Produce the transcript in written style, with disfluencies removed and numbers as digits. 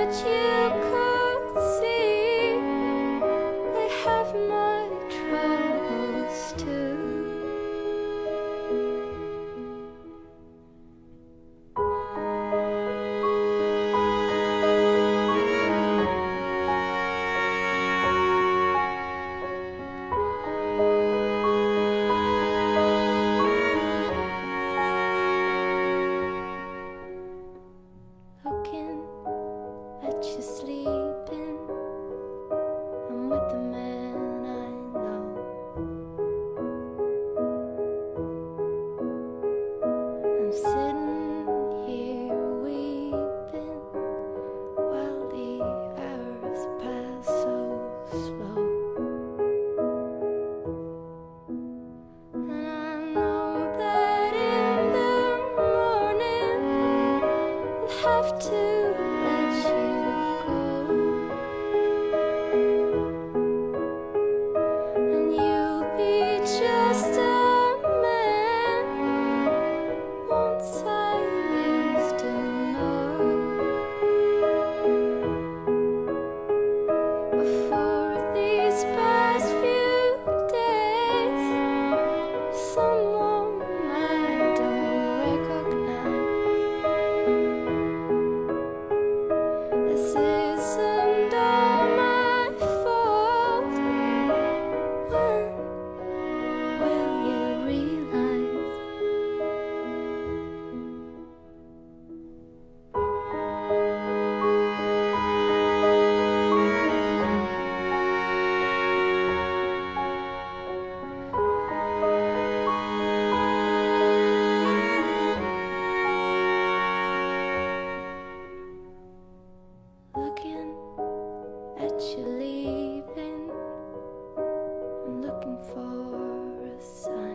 that you could see I have my troubles too. Looking at you sleeping, I'm with the man I know. I'm sitting here weeping while the hours pass so slow. And I know that in the morning I'll have to let you go, and you'll be just a man once I used to know. For these past few days, you're someone I don't recognize. This isn't all my fault. When will you realize? Looking at you leaving, I'm looking for a sign.